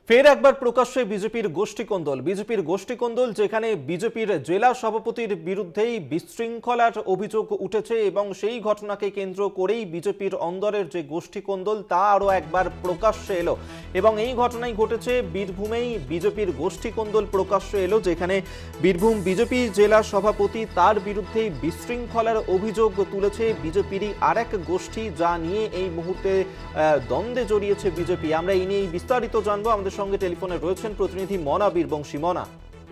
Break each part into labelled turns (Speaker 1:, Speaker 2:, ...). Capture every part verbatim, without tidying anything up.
Speaker 1: ফের একবার প্রকাশ্যে বিজেপির গোষ্ঠীকন্দল বিজেপির গোষ্ঠীকন্দল যেখানে বিজেপির জেলা সভাপতির বিরুদ্ধেই বিশৃঙ্খলার অভিযোগ উঠেছে এবং সেই ঘটনাকে কেন্দ্র করেই বিজেপির অন্দরের যে গোষ্ঠীকন্দল তা আরও একবার প্রকাশ্যে এলো এবং এই ঘটনাই ঘটেছে বীরভূমেই বিজেপির গোষ্ঠীকন্দল প্রকাশ্যে এলো যেখানে বীরভূম বিজেপি জেলা সভাপতি তার বিরুদ্ধেই বিশৃঙ্খলার অভিযোগ তুলেছে বিজেপিরই আরেক গোষ্ঠী যা নিয়ে এই মুহূর্তে দ্বন্দ্বে জড়িয়েছে বিজেপি। আমরা এই নিয়ে বিস্তারিত জানবো। আমাদের সঙ্গে টেলিফোনে রয়েছেন প্রতিনিধি মনা বীরবংশী। মনা,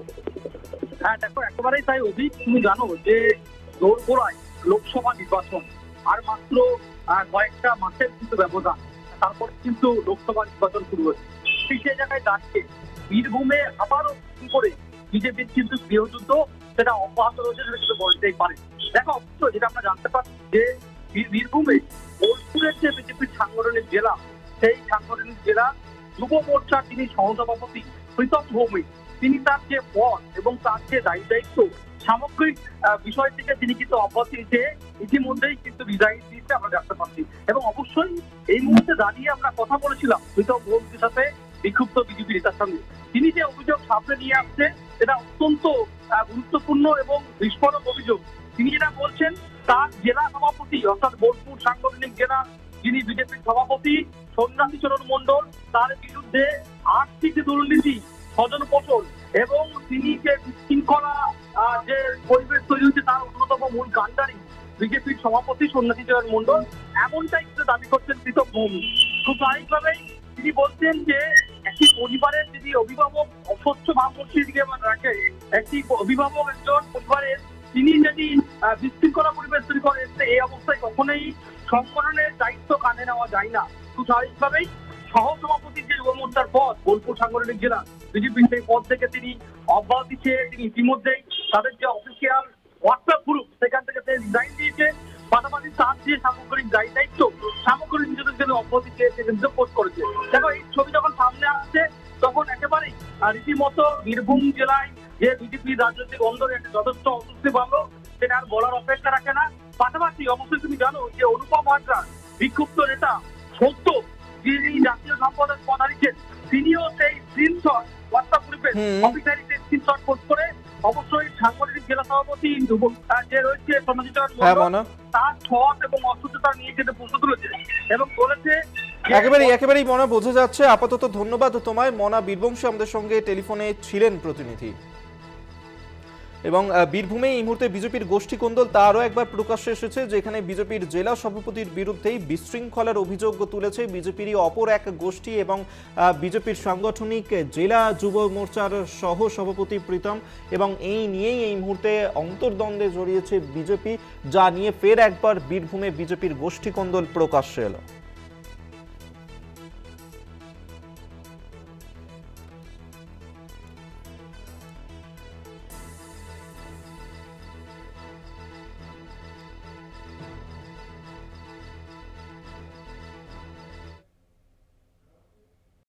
Speaker 2: হ্যাঁ দেখো, একেবারেই তাই অভিক। তুমি জানো যে দোরগোড়ায় লোকসভা নির্বাচন আর মাত্র কয়েকটা মাসের কিন্তু ব্যবধান, তারপর কিন্তু লোকসভা নির্বাচন শুরু হচ্ছে। সেই জায়গায় দাঁড়িয়ে বীরভূমে আবারও করে বিজেপির কিন্তু গৃহযুদ্ধ সেটা অব্যাহত রয়েছে, সেটা কিন্তু বলতেই পারে। দেখো, অবশ্য যেটা আমরা জানতে পারছি যে বীরভূমে বোলপুরের যে বিজেপির সাংগঠনিক জেলা, সেই সাংগঠনিক জেলা যুব মোর্চার যিনি সহসভাপতি প্রীতম ভৌমিক, তিনি তার যে পদ এবং তার যে দায়িত্ব দায়িত্ব সামগ্রিক বিষয় থেকে তিনি কিন্তু অব্যাহতি নিতে ইতিমধ্যেই কিন্তু রিজাইন দিয়েছে আমরা জানতে পারছি। এবং অবশ্যই এই মুহূর্তে দাঁড়িয়ে আমরা কথা বলেছিলাম প্রীতম ভৌমিকের সাথে বিক্ষুব্ধ বিজেপি নেতার সঙ্গে। তিনি যে অভিযোগ সামনে নিয়ে আসছে এটা অত্যন্ত গুরুত্বপূর্ণ এবং বিস্ফোরক অভিযোগ। তিনি যেটা বলছেন, তার জেলা সভাপতি অর্থাৎ বোলপুর সাংগঠনিক জেলা যিনি বিজেপির সভাপতি সন্ন্যাসী চরণ মন্ডল, তার বিরুদ্ধে আর্থিক দুর্নীতি, স্বজন পোষণ এবং তিনি যে বিশৃঙ্খলা যে পরিবেশ তৈরি হচ্ছে তার অন্যতম মূল কাণ্ডারি বিজেপির সভাপতি সন্ন্যাসী চরণ মন্ডল, এমনটাই কিন্তু দাবি করছেন প্রীতম ভৌমিক। খুব স্বাভাবিকভাবেই তিনি বলছেন যে একটি পরিবারের যদি অভিভাবক অস্বচ্ছ ভাবমূর্তির দিকে রাখে, একটি অভিভাবক একজন পরিবারের তিনি যদি বিশৃঙ্খলা পরিবেশ তৈরি করেন, এই অবস্থায় কখনোই সংগঠনের দায়িত্ব কাঁধে নেওয়া যায় না। খুব স্বাভাবিকভাবেই সহসভাপতির যে যুব মোর্চার পদ বোলপুর সাংগঠনিক জেলা বিজেপির, সেই পদ থেকে তিনি অব্যাহতি চেয়ে তিনি ইতিমধ্যেই তাদের যে অফিসিয়াল হোয়াটসঅ্যাপ গ্রুপ সেখান থেকে তিনি রিজাইন দিয়েছে। পাশাপাশি তার যে সামগ্রিক দায়ী দায়িত্ব সামগ্রিক নিজেদের জন্য অব্যাহতি চেয়ে সে কিন্তু পোস্ট করেছে। দেখো, এই ছবি যখন সামনে আসছে তখন একেবারেই রীতিমতো বীরভূম জেলায় যে বিজেপির রাজনৈতিক অন্দরে একটা যথেষ্ট অস্বস্তি বাড়লো, সেটা আর বলার অপেক্ষা রাখে না। পাশাপাশি অবশ্যই তুমি জানো যে অনুপম হাজরা বিক্ষুব্ধ নেতা সত্য যিনি জাতীয় সম্পাদক পদ হারিয়েছেন, তিনিও সেই স্ক্রিনশট হোয়াটসঅ্যাপ গ্রুপে অফিসিয়ালি স্ক্রিনশট পোস্ট করে অবশ্যই সাংগঠনিক জেলা সভাপতি যে রয়েছে সন্ন্যাসী চরণ মন্ডল তার ছট এবং অসুস্থতা নিয়ে কিন্তু প্রশ্ন তুলেছে এবং বলেছে
Speaker 1: একেবারেই একেবারেই মনা বোঝা যাচ্ছে। আপাতত ধন্যবাদ তোমায়। মনা বীরবংশী আমাদের সঙ্গে টেলিফোনে ছিলেন প্রতিনিধি। এবং বীরভূমে এই মুহূর্তে বিজেপির গোষ্ঠীকন্দল তা আরও একবার প্রকাশ্যে এসেছে যেখানে বিজেপির জেলা সভাপতির বিরুদ্ধেই বিশৃঙ্খলার অভিযোগ তুলেছে বিজেপিরই অপর এক গোষ্ঠী এবং বিজেপির সাংগঠনিক জেলা যুব মোর্চার সহ সভাপতি প্রীতম, এবং এই নিয়েই এই মুহূর্তে অন্তর্দ্বন্দ্বে জড়িয়েছে বিজেপি, যা নিয়ে ফের একবার বীরভূমে বিজেপির গোষ্ঠীকন্দল প্রকাশ্যে এলো।